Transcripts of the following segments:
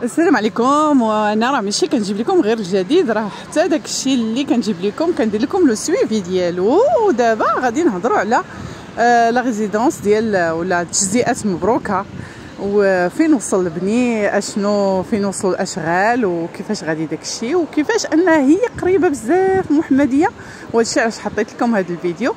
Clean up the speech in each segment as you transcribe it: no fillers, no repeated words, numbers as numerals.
السلام عليكم. وانا راه ماشي كنجيب لكم غير الجديد، راه حتى داكشي اللي كنجيب لكم كندير لكم لو سويفي ديالو. ودابا غادي نهضروا على لا ريزيدونس ديال ولا التجزئات مبروكه، وفين وصل البني، اشنو فين وصل الاشغال، وكيفاش غادي داكشي، وكيفاش انها هي قريبه بزاف محمديه. وهادشي علاش حطيت لكم هذا الفيديو.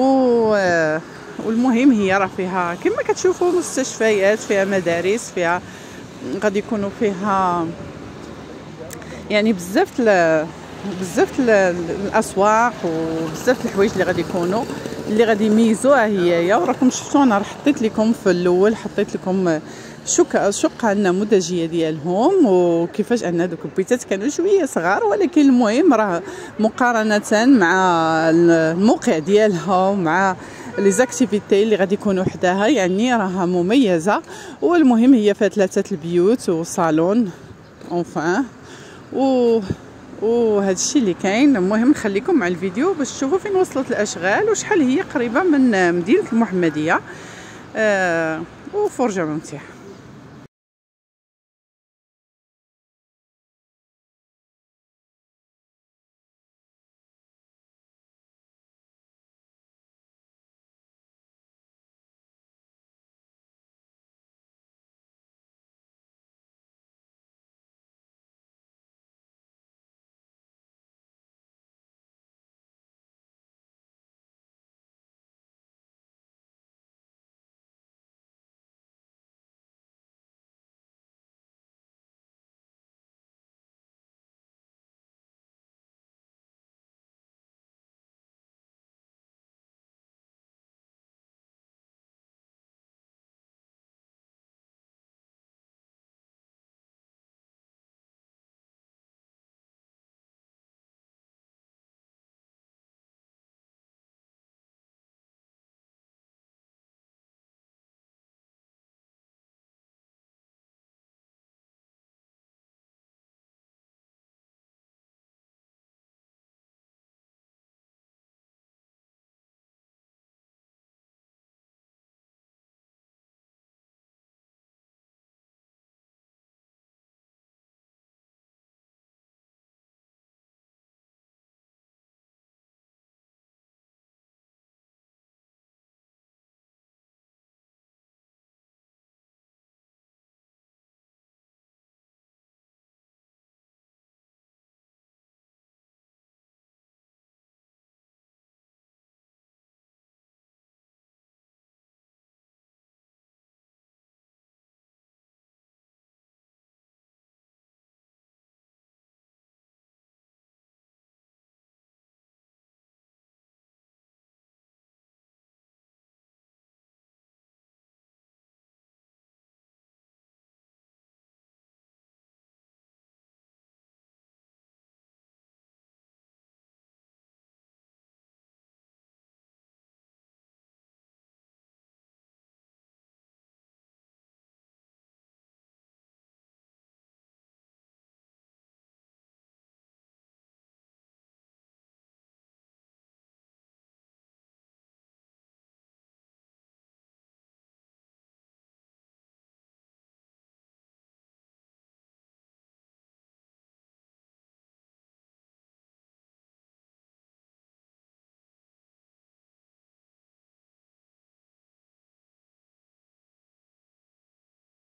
والمهم هي راه فيها كما كتشوفوا مستشفيات، فيها مدارس، فيها غادي يكونوا فيها يعني بزاف الاسواق وبزاف الحوايج اللي غادي يكونوا اللي غادي يميزوها هي. وراكم شفتوا انا راه حطيت لكم في الاول، حطيت لكم شقه النموذجيه ديالهم، وكيفاش ان دوك البيتات كانوا شويه صغار، ولكن المهم راه مقارنه مع الموقع ديالها ومع لي زاكتيفيتي اللي غادي يكونوا حداها يعني راها مميزه. والمهم هي فيها 3 البيوت وصالون اونفان وهذا الشيء اللي كاين. المهم نخليكم مع الفيديو باش تشوفوا فين وصلت الاشغال وشحال هي قريبه من مدينه المحمديه. وفرجه ممتعه.